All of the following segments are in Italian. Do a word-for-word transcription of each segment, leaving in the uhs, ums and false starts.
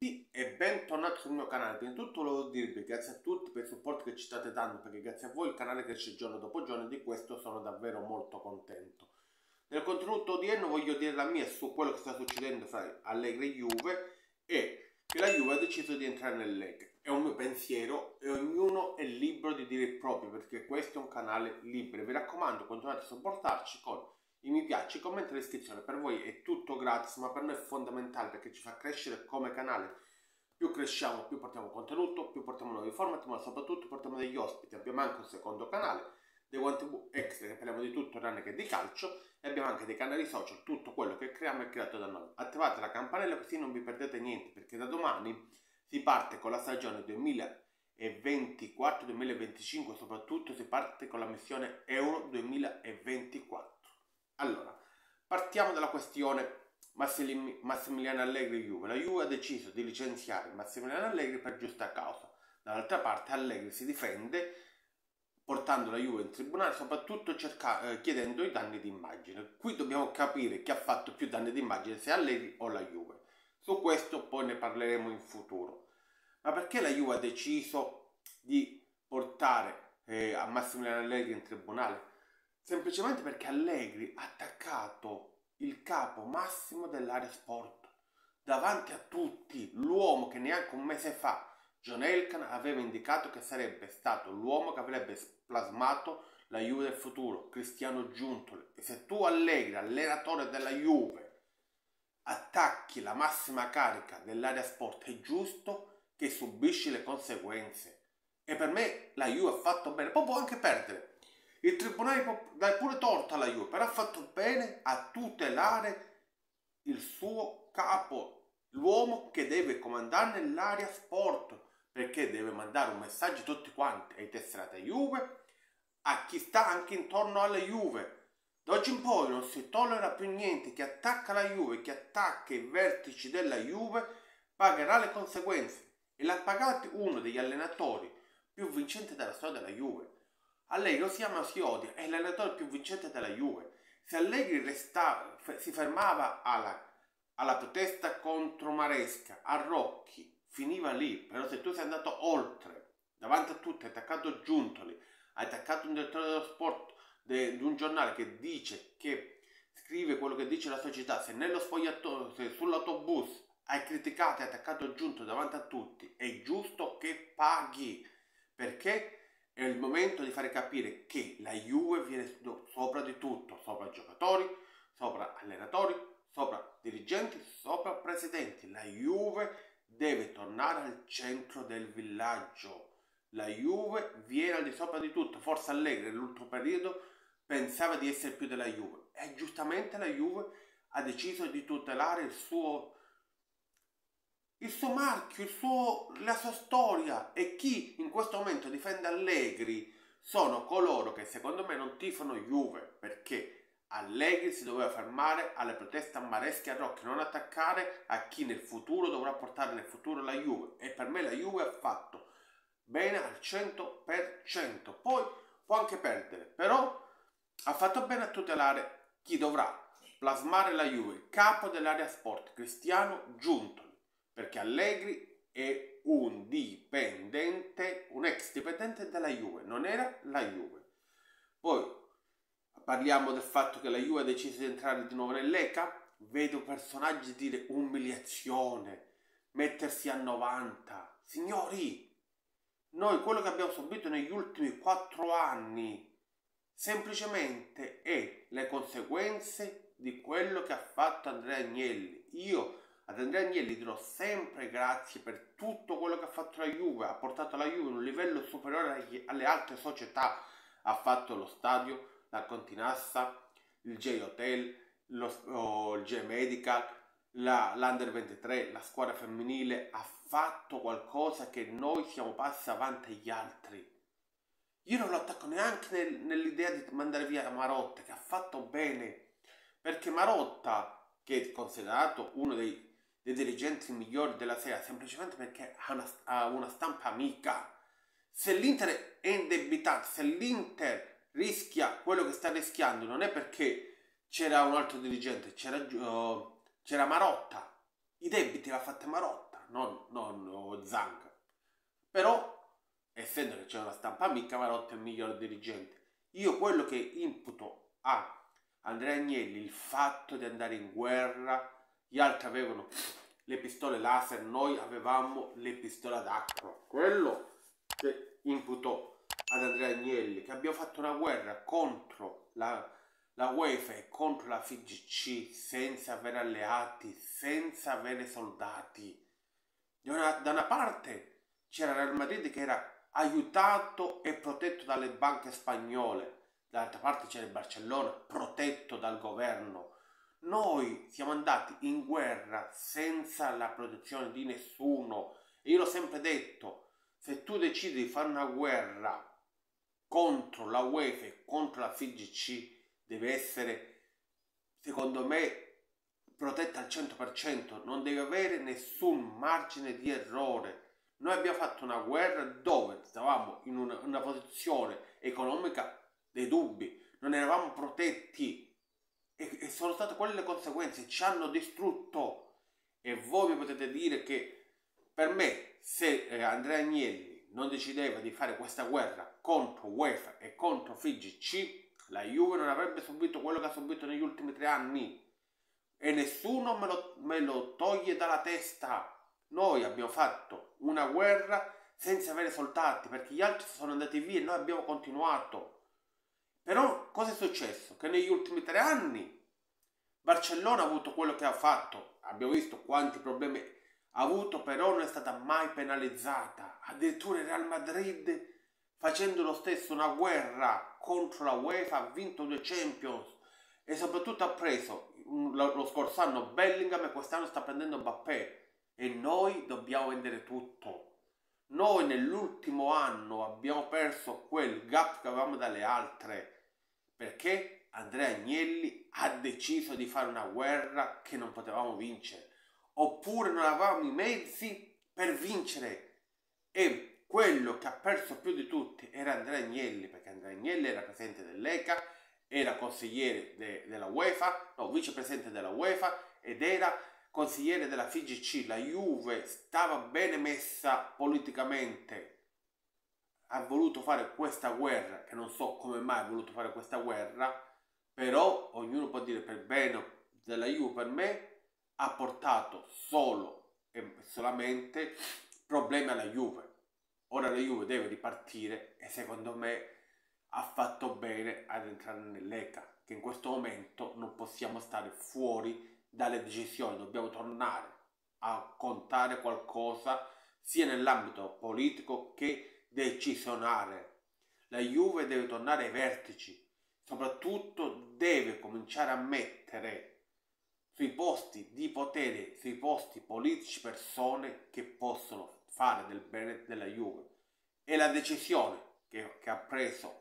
tutti e bentornati sul mio canale. Prima di tutto volevo dirvi grazie a tutti per il supporto che ci state dando, perché grazie a voi il canale cresce giorno dopo giorno e di questo sono davvero molto contento. Nel contenuto odierno voglio dire la mia su quello che sta succedendo fra Allegri e Juve e che la Juve ha deciso di entrare nell'Lega. È un mio pensiero e ognuno è libero di dire il proprio, perché questo è un canale libero. Vi raccomando, continuate a supportarci con i mi piace, i commenti e l'iscrizione. Per voi è tutto gratis, ma per noi è fondamentale perché ci fa crescere come canale. Più cresciamo, più portiamo contenuto, più portiamo nuovi format, ma soprattutto portiamo degli ospiti. Abbiamo anche un secondo canale, The One T V Extra, che parliamo di tutto tranne che di calcio, e abbiamo anche dei canali social. Tutto quello che creiamo è creato da noi. Attivate la campanella così non vi perdete niente, perché da domani si parte con la stagione duemilaventiquattro duemilaventicinque, soprattutto si parte con la missione Euro duemilaventiquattro. Allora, partiamo dalla questione Massimiliano Allegri e Juve. La Juve ha deciso di licenziare Massimiliano Allegri per giusta causa. Dall'altra parte Allegri si difende portando la Juve in tribunale, soprattutto cerca, eh, chiedendo i danni d'immagine. Qui dobbiamo capire chi ha fatto più danni d'immagine, se Allegri o la Juve. Su questo poi ne parleremo in futuro. Ma perché la Juve ha deciso di portare eh, a Massimiliano Allegri in tribunale? Semplicemente perché Allegri ha attaccato il capo massimo dell'area sport davanti a tutti, l'uomo che neanche un mese fa John Elkann aveva indicato che sarebbe stato l'uomo che avrebbe plasmato la Juve del futuro, Cristiano Giuntoli. E se tu Allegri, allenatore della Juve, attacchi la massima carica dell'area sport, è giusto che subisci le conseguenze. E per me la Juve ha fatto bene, poi può anche perdere. Il tribunale può dare pure torto alla Juve, però ha fatto bene a tutelare il suo capo, l'uomo che deve comandare l'area sport, perché deve mandare un messaggio a tutti quanti, ai tesserati Juve, a chi sta anche intorno alla Juve. Da oggi in poi non si tollera più niente. Chi attacca la Juve, chi attacca i vertici della Juve, pagherà le conseguenze. E l'ha pagato uno degli allenatori più vincenti della storia della Juve. Allegri o si ama o si odia, è l'allenatore più vincente della Juve. Se Allegri restava, si fermava alla, alla protesta contro Maresca, a Rocchi, finiva lì. Però se tu sei andato oltre, davanti a tutti, hai attaccato Giuntoli, hai attaccato un direttore dello sport di un giornale che dice, che scrive quello che dice la società, se nello spogliatoio, se sull'autobus hai criticato e attaccato Giuntoli davanti a tutti, è giusto che paghi, perché è il momento di fare capire che la Juve viene sopra di tutto, sopra giocatori, sopra allenatori, sopra dirigenti, sopra presidenti. La Juve deve tornare al centro del villaggio. La Juve viene al di sopra di tutto. Forse Allegri nell'ultimo periodo pensava di essere più della Juve e giustamente la Juve ha deciso di tutelare il suo il suo marchio, il suo, la sua storia. E chi in questo momento difende Allegri sono coloro che secondo me non tifano Juve, perché Allegri si doveva fermare alle proteste a Maresca e a Rocchi, non attaccare a chi nel futuro dovrà portare nel futuro la Juve. E per me la Juve ha fatto bene al cento per cento. Poi può anche perdere, però ha fatto bene a tutelare chi dovrà plasmare la Juve, il capo dell'area sport, Cristiano Giuntoli. Perché Allegri è un dipendente, un ex dipendente della Juve, non era la Juve. Poi parliamo del fatto che la Juve ha deciso di entrare di nuovo nell'E C A. Vedo personaggi dire umiliazione, mettersi a novanta. Signori, noi quello che abbiamo subito negli ultimi quattro anni semplicemente è le conseguenze di quello che ha fatto Andrea Agnelli. Io ad Andrea Agnelli dirò sempre grazie per tutto quello che ha fatto la Juve, ha portato la Juve a un livello superiore alle altre società, ha fatto lo stadio, la Continassa, il J-Hotel, lo, oh, il J-Medical, l'Under ventitré, la squadra femminile, ha fatto qualcosa che noi siamo passi avanti agli altri. Io non lo attacco neanche nel, nell'idea di mandare via Marotta, che ha fatto bene, perché Marotta, che è considerato uno dei dei dirigenti migliori della Serie A, semplicemente perché ha una, ha una stampa amica. Se l'Inter è indebitato, se l'Inter rischia quello che sta rischiando, non è perché c'era un altro dirigente, c'era uh, c'era Marotta, i debiti l'ha fatta Marotta, non, non Zang. Però, essendo che c'è una stampa amica, Marotta è il miglior dirigente. Io quello che imputo a Andrea Agnelli, il fatto di andare in guerra, gli altri avevano le pistole laser, noi avevamo le pistole ad acqua. Quello che imputo ad Andrea Agnelli, che abbiamo fatto una guerra contro la, la UEFA e contro la F I G C senza avere alleati, senza avere soldati. Da una, da una parte c'era il Real Madrid che era aiutato e protetto dalle banche spagnole, dall'altra parte c'era il Barcellona protetto dal governo. Noi siamo andati in guerra senza la protezione di nessuno. E io l'ho sempre detto, se tu decidi di fare una guerra contro la UEFA e contro la F I G C, deve essere, secondo me, protetta al cento per cento, non deve avere nessun margine di errore. Noi abbiamo fatto una guerra dove stavamo in una, una posizione economica dei dubbi, non eravamo protetti e, e sono state quelle le conseguenze, ci hanno distrutto. E voi mi potete dire che per me, se eh, Andrea Agnelli non decideva di fare questa guerra contro UEFA e contro F I G C, la Juve non avrebbe subito quello che ha subito negli ultimi tre anni. E nessuno me lo, me lo toglie dalla testa. Noi abbiamo fatto una guerra senza avere soldati perché gli altri sono andati via e noi abbiamo continuato. Però cosa è successo? Che negli ultimi tre anni Barcellona ha avuto quello che ha fatto. Abbiamo visto quanti problemi ha avuto, però non è stata mai penalizzata. Addirittura il Real Madrid, facendo lo stesso una guerra contro la UEFA, ha vinto due Champions e soprattutto ha preso lo scorso anno Bellingham e quest'anno sta prendendo Mbappé. E noi dobbiamo vendere tutto. Noi nell'ultimo anno abbiamo perso quel gap che avevamo dalle altre perché Andrea Agnelli ha deciso di fare una guerra che non potevamo vincere, oppure non avevamo i mezzi per vincere. E quello che ha perso più di tutti era Andrea Agnelli, perché Andrea Agnelli era presidente dell'E C A, era consigliere de, della UEFA, no, vicepresidente della UEFA ed era consigliere della F I G C. La Juve stava bene messa politicamente, ha voluto fare questa guerra, che non so come mai ha voluto fare questa guerra, però ognuno può dire per bene della Juve, per me ha portato solo e solamente problemi alla Juve. Ora la Juve deve ripartire e secondo me ha fatto bene ad entrare nell'E C A, che in questo momento non possiamo stare fuori dalle decisioni, dobbiamo tornare a contare qualcosa sia nell'ambito politico che decisionale. La Juve deve tornare ai vertici, soprattutto deve cominciare a mettere sui posti di potere, sui posti politici persone che possono fare del bene della Juve. E la decisione che, che ha preso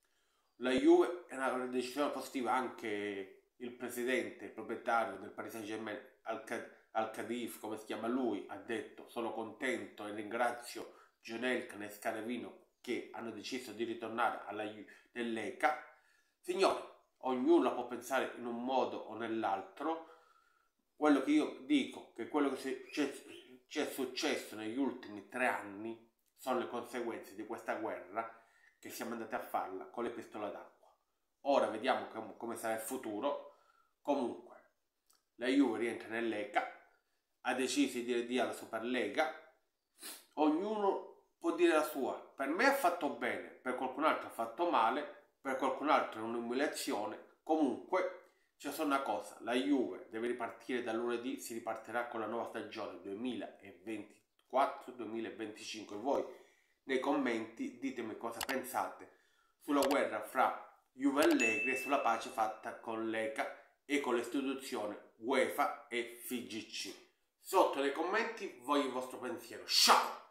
la Juve è una decisione positiva. Anche il presidente, il proprietario del Paris Saint-Germain, Al-Khelaifi, come si chiama lui, ha detto: sono contento e ringrazio Gianelka e Scanavino che hanno deciso di ritornare alla nell'E C A. Signori, ognuno la può pensare in un modo o nell'altro. Quello che io dico, che quello che ci è successo negli ultimi tre anni sono le conseguenze di questa guerra che siamo andati a farla con le pistole d'acqua. Ora vediamo com come sarà il futuro. Comunque la Juve rientra nell'E C A, ha deciso di dire di alla Superlega. Ognuno può dire la sua. Per me ha fatto bene, per qualcun altro ha fatto male, per qualcun altro è un'umiliazione. Comunque c'è solo una cosa: la Juve deve ripartire da lunedì, si ripartirà con la nuova stagione duemilaventiquattro duemilaventicinque. Voi nei commenti ditemi cosa pensate sulla guerra fra Juve Allegri e sulla pace fatta con l'E C A e con l'istituzione UEFA e F I G C. Sotto nei commenti voi il vostro pensiero. Ciao!